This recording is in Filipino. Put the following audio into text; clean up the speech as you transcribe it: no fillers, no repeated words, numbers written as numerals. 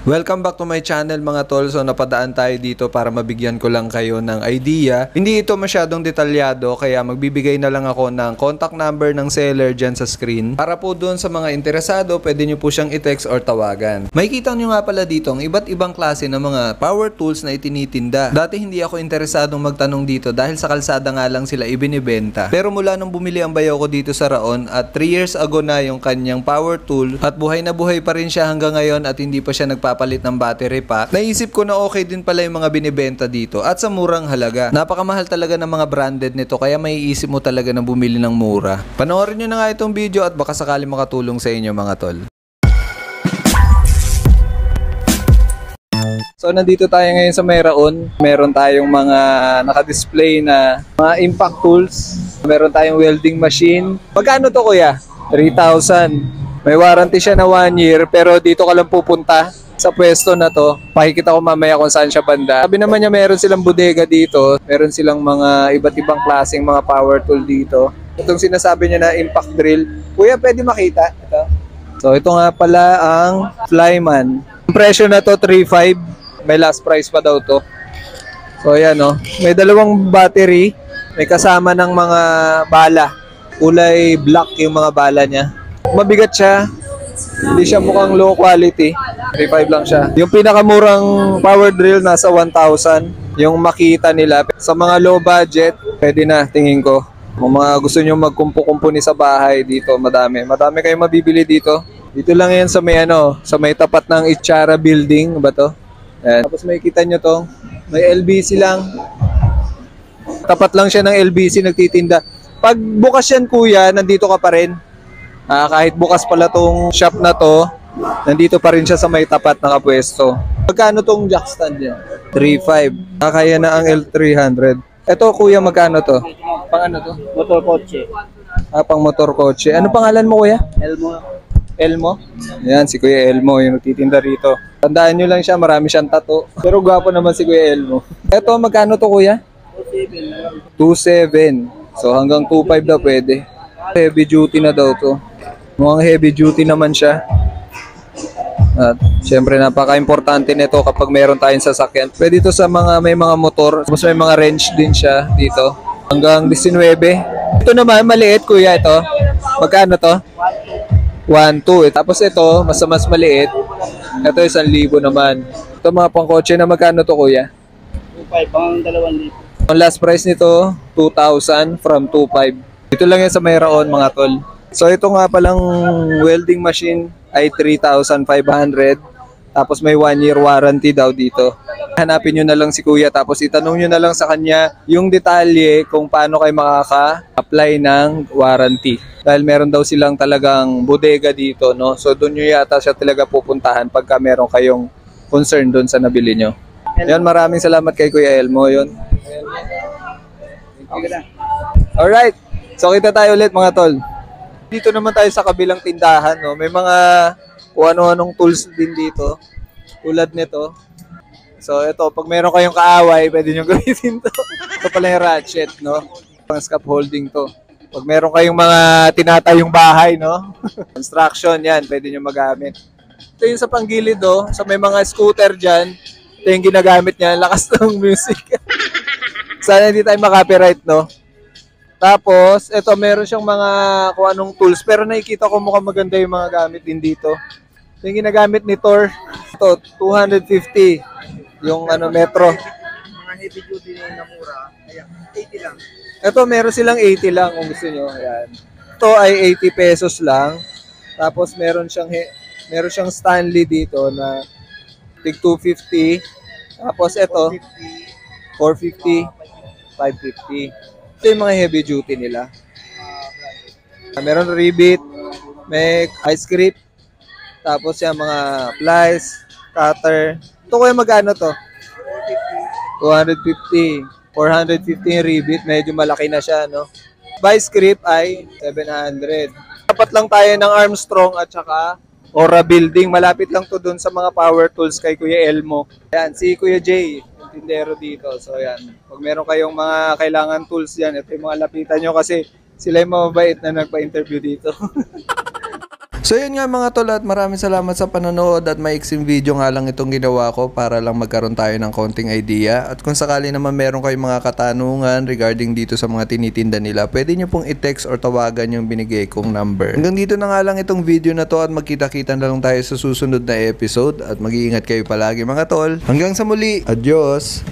Welcome back to my channel mga tol. So napadaan tayo dito para mabigyan ko lang kayo ng idea. Hindi ito masyadong detalyado kaya magbibigay na lang ako ng contact number ng seller dyan sa screen. Para po doon sa mga interesado, pwede nyo po siyang i-text or tawagan. Makikita nyo nga pala dito ang iba't ibang klase ng mga power tools na itinitinda. Dati hindi ako interesadong magtanong dito dahil sa kalsada nga lang sila ibinibenta. Pero mula nung bumili ang bayaw ko dito sa Raon at 3 years ago na yung kanyang power tool at buhay na buhay pa rin siya hanggang ngayon at hindi pa siya nagpapalit ng battery pack, naisip ko na okay din pala yung mga binibenta dito at sa murang halaga. Napakamahal talaga ng mga branded nito kaya maiisip mo talaga na bumili ng mura. Panoorin nyo na nga itong video at baka sakali makatulong sa inyo mga tol. So nandito tayo ngayon sa Raon. Meron tayong mga naka-display na mga impact tools. Meron tayong welding machine. Magkano to kuya? 3,000. May warranty siya na 1 year pero dito ka lang pupunta sa pwesto na to. Pakikita ko mamaya kung saan siya banda. Sabi naman niya meron silang bodega dito. Meron silang mga iba't ibang klaseng mga power tool dito. Itong sinasabi niya na impact drill. Kuya, pwede makita? Ito. So ito nga pala ang Flyman. Ang presyo na to 3,500. May last price pa daw to. So ayan o. May dalawang battery. May kasama ng mga bala. Kulay black yung mga bala niya. Mabigat siya. Hindi siya mukhang low quality. 3,500 lang siya. Yung pinakamurang power drill nasa 1,000. Yung makita nila. Sa mga low budget, pwede na tingin ko. Kung mga gusto nyo magkumpo-kumpuni sa bahay dito, madami. Madami kayong mabibili dito. Dito lang yan sa may sa may tapat ng Itchara building. Ba to? Ayan. Tapos makikita nyo to. May LBC lang. Tapat lang siya ng LBC nagtitinda. Pag bukas yan kuya, nandito ka pa rin. Kahit bukas pala tong shop na to, nandito pa rin siya sa may tapat nakapwesto. Magkano tong jack stand niya? 3,500. Kaya na ang L300. Ito kuya, magkano to? Pang ano to? Motor kotse. Pang motor kotse. Ano pangalan mo kuya? Elmo. Elmo? Yan, si Kuya Elmo yung nagtitinda rito. Tandaan nyo lang siya, marami siyang tattoo. Pero gwapo naman si Kuya Elmo. Ito, magkano to kuya? 2,700. So hanggang 2,500 daw pwede. Heavy duty na daw to. Mukhang heavy duty naman siya. At syempre napaka-importante nito kapag meron tayong sasakyan. Pwede ito sa mga may mga motor. Tapos may mga wrench din siya dito. Hanggang 19. Ito naman maliit kuya ito. Magkano to? 1,200. Tapos ito mas maliit. Ito 1,000 naman. Ito mga pangkotse na magkano to kuya? 2,500 pang 2,000. Ang last price nito 2,000 from 2,500. Dito lang yan sa Raon mga tol. So ito nga palang welding machine ay 3,500. Tapos may 1 year warranty daw dito. Hanapin nyo na lang si kuya tapos itanong nyo na lang sa kanya yung detalye kung paano kayo makaka-apply ng warranty. Dahil meron daw silang talagang bodega dito, no? So doon nyo yata siya talaga pupuntahan pagka meron kayong concern doon sa nabili nyo. Yan, maraming salamat kay Kuya Elmo yun. Alright, so kita tayo ulit mga tol. Dito naman tayo sa kabilang tindahan, no? May mga kung ano-anong tools din dito. Tulad nito. So ito, pag meron kayong kaaway, pwede nyo gamitin to. Ito pala yung ratchet, no? Pang scaffolding to. Pag meron kayong mga tinatayong bahay, no? Construction, yan, pwede nyo magamit. Ito yung sa panggilid, oh. So may mga scooter dyan. Ito yung ginagamit niya. Lakas ng music. Sana hindi tayo makapiright, no? Tapos, ito, meron siyang mga kung anong tools. Pero nakikita ko mukhang maganda yung mga gamit din dito. Ito yung ginagamit ni Thor. Ito, 250. Yung metro. Mga heavy duty na mura. Ayan, 80 lang. Ito, meron silang 80 lang kung gusto nyo. Ayan. Ito ay 80 pesos lang. Tapos, meron siyang Stanley dito na tig 250. Tapos, ito, 450, 550. Ito yung mga heavy duty nila. Meron rivet, may ice grip, tapos yung mga plies, cutter. Ito kuya magkano to? 250. 450 yung rivet, medyo malaki na siya, no? Vice grip ay 700. Dapat lang tayo ng Armstrong at saka Ora Building. Malapit lang to dun sa mga power tools kay Kuya Elmo. Ayan, si Kuya Jay. Tindero dito. So yan, pag meron kayong mga kailangan tools yan, ito yung mga lapitan nyo kasi sila yung mababait na nagpa-interview dito. So yun nga mga tol, at maraming salamat sa panonood, at maiksing video nga lang itong ginawa ko para lang magkaroon tayo ng konting idea. At kung sakali naman meron kayong mga katanungan regarding dito sa mga tinitinda nila, pwede nyo pong i-text or tawagan yung binigay kong number. Hanggang dito na nga lang itong video na to, at magkita-kita na lang tayo sa susunod na episode, at mag-iingat kayo palagi mga tol. Hanggang sa muli, adios!